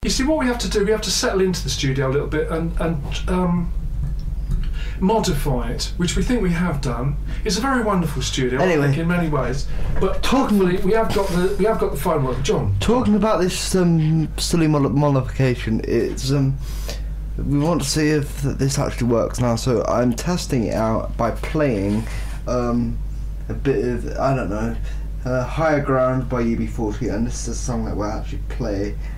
You see, what we have to do, we have to settle into the studio a little bit and modify it, which we think we have done. It's a very wonderful studio, Anyway. I think, in many ways. But hopefully we have got the phone working. John. Talking about this silly modification, it's we want to see if this actually works now. So I'm testing it out by playing a bit of, I don't know, Higher Ground by UB40, and this is a song that we'll actually play